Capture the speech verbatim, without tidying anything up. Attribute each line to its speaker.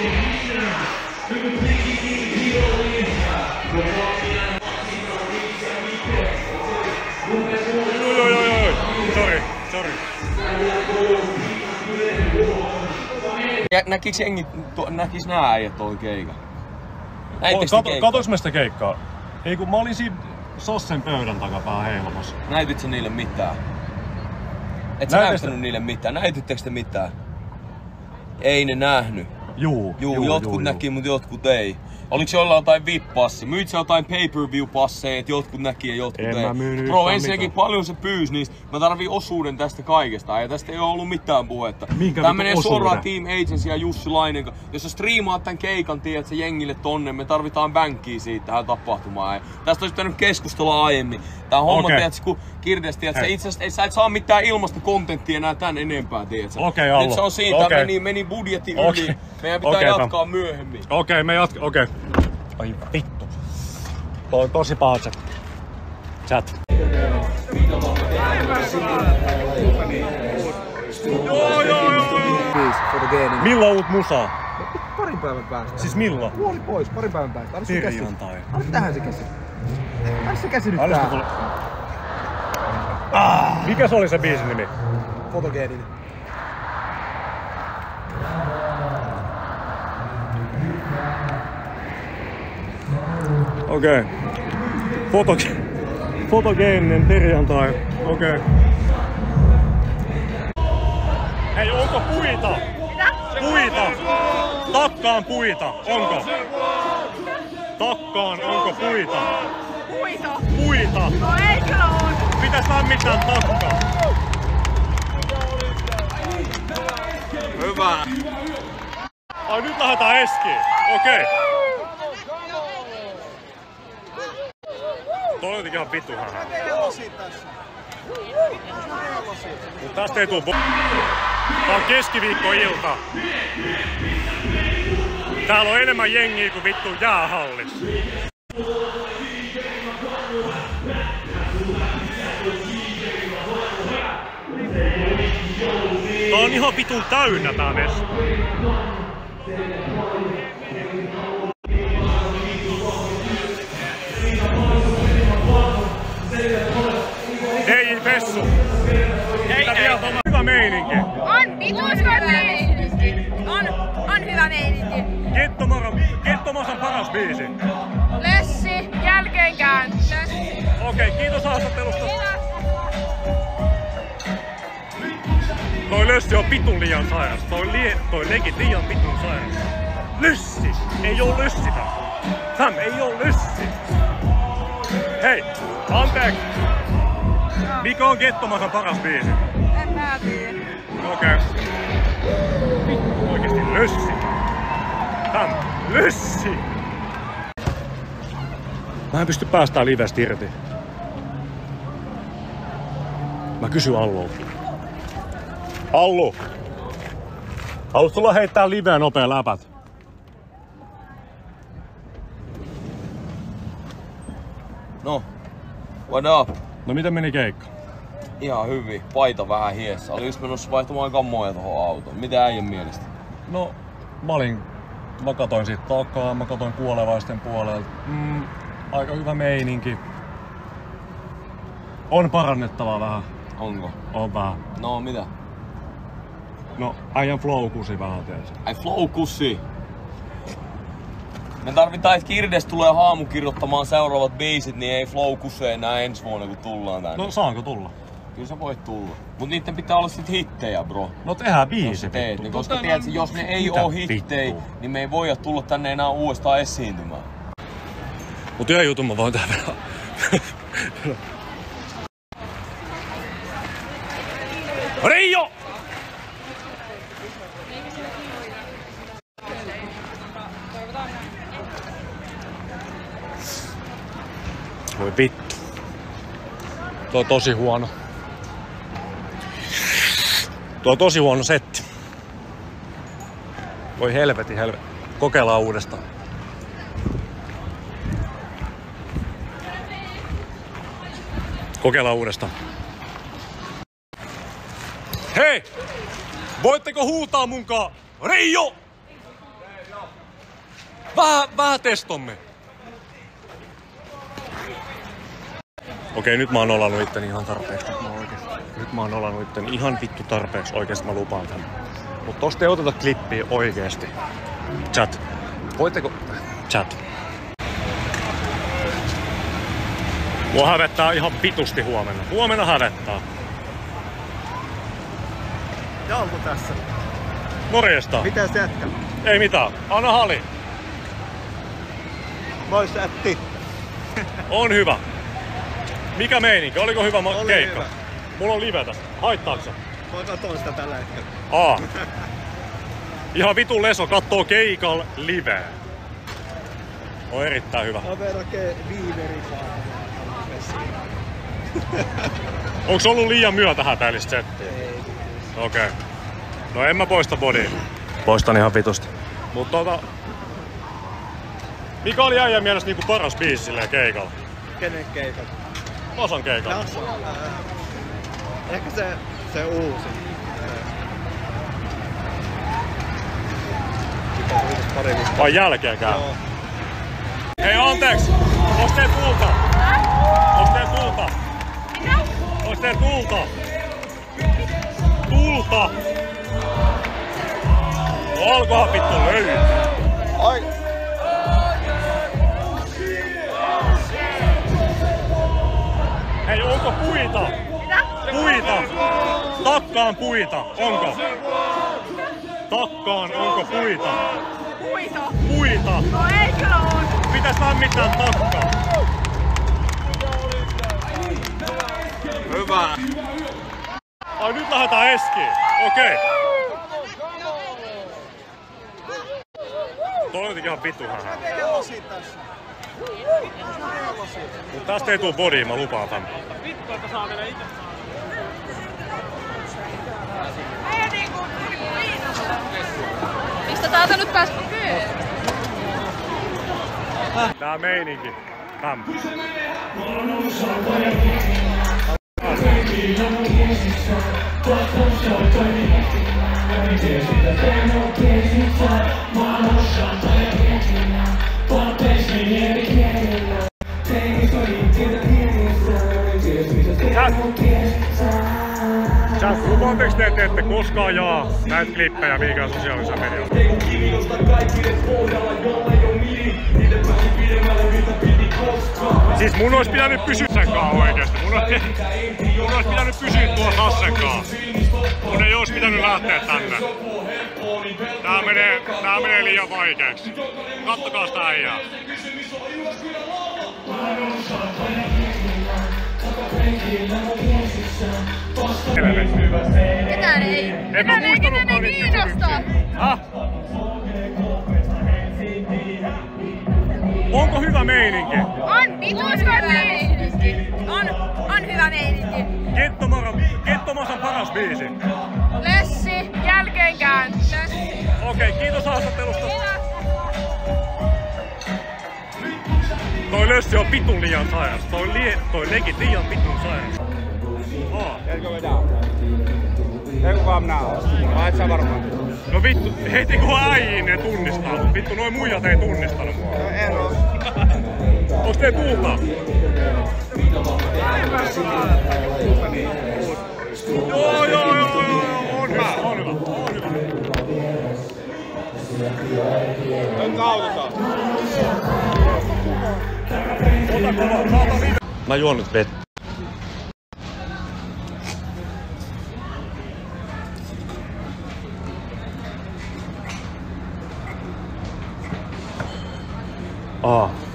Speaker 1: Sorry, sorry.
Speaker 2: Näkiks jengi, näkis nää äijät toi keikan?
Speaker 1: Katoks mä sitä keikkaa? Ei kun mä olin siinä Sossen pöydän takapää heilamassa.
Speaker 2: Näytit sä niille mitään? Et sä näyttänyt niille mitään? Näytittekö te mitään? Ei ne nähnyt.
Speaker 1: Juu,
Speaker 2: juu,
Speaker 1: juu
Speaker 2: jotkut
Speaker 1: juu,
Speaker 2: näki,
Speaker 1: juu.
Speaker 2: mut jotkut ei. Oliks jollain jotain V I P-passi? Myit sä jotain pay-per-view-passeja, et jotkut näki ja jotkut
Speaker 1: en
Speaker 2: ei? Bro, ensinnäkin paljon se pyysi niistä. Mä tarviin osuuden tästä kaikesta ja tästä ei oo ollut mitään puhetta.
Speaker 1: Minkä
Speaker 2: Tää menee
Speaker 1: osuuden?
Speaker 2: suoraan Team Agency ja Jussi Lainen. Jos sä striimaat tän keikan, tiedät sä jengille tonne, me tarvitaan bänkkiä siitä tähän tapahtumaan. Ja tästä olisi pitänyt keskustella aiemmin. Tää homma, okay. Tiedät kun Kirdes, tiedät sä itse asiassa sä et saa mitään ilmasta kontenttia enää tän enempää, tiedät sä.
Speaker 1: Okei, okay,
Speaker 2: nyt se on siinä,
Speaker 1: okay.
Speaker 2: tää meni, meni budjetti yli.
Speaker 1: Okay.
Speaker 2: Meidän pitää
Speaker 1: okay,
Speaker 2: jatkaa tam. myöhemmin.
Speaker 1: Okei, okay, me jatkaa, okei. Okay. Ai vittu. Toi on tosi paha chat. Chat. Joo, joo, joo. Milloin uut musaa?
Speaker 3: Parin päivän päästä.
Speaker 1: Siis milloin?
Speaker 3: Puoli pois, parin päivän päästä. Anna se käsi.
Speaker 1: Perjantai.
Speaker 3: Anna tähän se käsi. Anna se käsi nyt
Speaker 1: Anna
Speaker 3: tähän.
Speaker 1: tuli... ah. Mikä se oli se biisin nimi?
Speaker 3: Fotogeeninen.
Speaker 1: Okei. Okay. Fotoge... Fotogeeninen perjantai. Okei. Okay. Hei, onko puita?
Speaker 4: Mitä?
Speaker 1: Puita! Takkaan puita! Onko? Takkaan onko puita?
Speaker 4: Puito?
Speaker 1: Puita!
Speaker 4: No ei kyllä oo.
Speaker 1: Pitäis lämmittää takkaa.
Speaker 2: Hyvä!
Speaker 1: Ai nyt lähdetään eskiin. Okei. Okay. Toi on ihan vittu hähä. Mut tästä ei tuu bo... Tää on keskiviikkoilta. Täällä on enemmän jengiä kuin vittu jäähallissa. Tää on ihan vitun täynnä tää mesta. Hei Vessu!
Speaker 4: Ei, ei.
Speaker 1: On hyvä meininki.
Speaker 4: On vitus hyvä meininki. On, on hyvä meininki.
Speaker 1: Kettomas on paras biisi.
Speaker 4: Lössi, jälkeenkään. Lössi.
Speaker 1: Okei, okay, kiitos haastattelusta.
Speaker 4: Kiitos.
Speaker 1: Toi Lössi on vitun liian sairas. Toi, lie, toi legit liian vitun sairas. Lössi! Ei oo Lössi tää. Sam, ei oo Lössi. Hei, anteeksi. Mikä on Kettomasan paras biisi?
Speaker 4: En mä tiedä.
Speaker 1: Okei. Okay. Vittu oikeesti Lössi. Sam, Lössi! Mä en pysty päästään livestä irti. Mä kysyn Allolta. Allu! Haluat tulla heittää liveä nopea läpät?
Speaker 2: No, what up?
Speaker 1: No miten meni keikka?
Speaker 2: Ihan hyvin. Paita vähän hiessä. Oli just menossa vaihtamaan kammoja tohon autoon. Mitä äijän mielestä?
Speaker 1: No, mä olin... Mä katoin siitä takaa, mä katoin kuolevaisten puolelta. Mm, aika hyvä meininki. On parannettavaa vähän.
Speaker 2: Onko?
Speaker 1: On vähän.
Speaker 2: No, mitä?
Speaker 1: No, äijän flow-kusi vähän tees.
Speaker 2: Ai flow-kussi! Me tarvitaan, että Kirdes tulee haamu kirjoittamaan seuraavat biisit, niin ei flow-kusse enää ensi vuonna kun tullaan tänne.
Speaker 1: No, saanko tulla?
Speaker 2: Kyllä sä voit tulla. Mut niitten pitää olla sit hittejä, bro.
Speaker 1: No tehdään biisi.
Speaker 2: Jos sä teet, niin koska
Speaker 1: no,
Speaker 2: tiedät, jos ne ei oo hittejä, niin me ei voida tulla tänne enää uudestaan esiintymään.
Speaker 1: Mut yhden jutun mä voin tehdä vielä. Reijo! Voi vittu. Tuo on tosi huono. Tuo on tosi huono setti. Voi helveti helveti. Kokeillaan uudestaan. Kokeillaan uudestaan. Hei! Voitteko huutaa munkaan? Reijo! Vähän, vähän testomme. Okei, nyt mä oon olannut itteni ihan tarpeeksi. Nyt mä, oikeesti, nyt mä oon olannut itteni ihan vittu tarpeeksi. Oikeesti mä lupaan tämän. Mut tosta ei oteta klippiä oikeesti. Chat. Voitteko... Chat. Mua hävettää ihan vitusti huomenna. Huomenna hävettää.
Speaker 3: Jalku tässä.
Speaker 1: Morjesta.
Speaker 3: Mitäs jätkä?
Speaker 1: Ei mitään. Anna hali.
Speaker 3: Moi sätti.
Speaker 1: On hyvä. Mikä meininki? Oliko hyvä ma-
Speaker 3: Oli
Speaker 1: keikka?
Speaker 3: hyvä.
Speaker 1: Mulla on live tästä. Haittaako se?
Speaker 3: Mä katon sitä tällä hetkellä.
Speaker 1: Aa. Ihan vitun leso kattoo keikal liveä. On erittäin hyvä.
Speaker 3: Mä vedän viiveri
Speaker 1: Onks ollut liian myötähäpäillistä settiä?
Speaker 3: Ei.
Speaker 1: Okei. Okay. No en mä poista bodyin. Poistan ihan vitusti. Mut tota... Mikä oli äijän mielestä niinku paras biisi silleen keikalla?
Speaker 3: Kenen keikalla?
Speaker 1: Masan keikalla.
Speaker 3: Nasa. Ehkä se, se uusi.
Speaker 1: Vai jälkeenkään?
Speaker 3: Joo.
Speaker 1: Hei anteeksi! Onks teet tulta? Onks teet tulta?
Speaker 4: Mitä?
Speaker 1: Onks teet tulta? Tulta! No alkohan vittu löytää.
Speaker 3: Ai!
Speaker 1: Hei onko puita?
Speaker 4: Mitä?
Speaker 1: Puita! Takkaan puita! Onko? Takkaan onko puita?
Speaker 4: Puito.
Speaker 1: Puita!
Speaker 4: No ei kyllä oo.
Speaker 1: Pitäis lämmittää takkaa.
Speaker 2: Hyvä.
Speaker 1: Ai nyt lähdetään eskiin. Okei. Toi on jotenkin ihan vittu hähää. Mut tästä ei tuu bodyin, mä lupaan tän.
Speaker 4: Mistä täältä nyt pääs kyy?
Speaker 1: Tää meininki. Täm. Chat, lupaanteeks te, että ette koskaan jaa näitä klippejä mihinkään sosiaalisessa mediassa? Siis mun ois pitänyt pysyä senkaan oikeesti. Mun ois, mun ois pitänyt pysyä tuolla Hassenkaan. Mun ei ois pitänyt lähteä tänne. Tää menee, tää menee liian vaikeaksi. Kattokaa sitä äijää.
Speaker 4: Ketään ei.
Speaker 1: En mä muistanutkaan
Speaker 4: ei
Speaker 1: niitä
Speaker 4: kiinnosta.
Speaker 1: kysymyksiä. Häh? Onko hyvä meininki?
Speaker 4: On vitus hyvä meininki. On, on hyvä meininki.
Speaker 1: Kettomasan paras biisi.
Speaker 4: Lössi, jälkeenkään. Lössi.
Speaker 1: Okei, okay, kiitos haastattelusta.
Speaker 4: Kiitos.
Speaker 1: Toi lössi on vitun liian sairas. Toi, lie, toi legit liian vitun sairas. Aa.
Speaker 5: Eikö vedää? Eikö vaan minä oon? Vai et sä varmaan?
Speaker 1: No vittu, heti kun äijiin ne tunnistaa mut. Vittu, noi muijat ei tunnistanut mua.
Speaker 5: No en oo.
Speaker 1: Onks tee tulta? Joo, joo, joo, joo, on hyvä, on hyvä, on hyvä.
Speaker 5: Nyt nautetaan.
Speaker 1: Ota kova, saata viime. Mä juon nyt vettä. Aa.